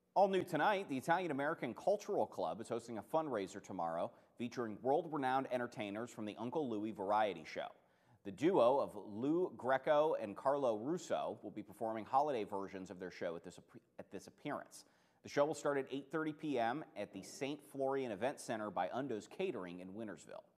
All new tonight, the Italian American Cultural Club is hosting a fundraiser tomorrow featuring world-renowned entertainers from the Uncle Louie variety show. The duo of Lou Greco and Carlo Russo will be performing holiday versions of their show at this appearance. The show will start at 8:30 p.m. at the St. Florian Event Center by Undo's Catering in Wintersville.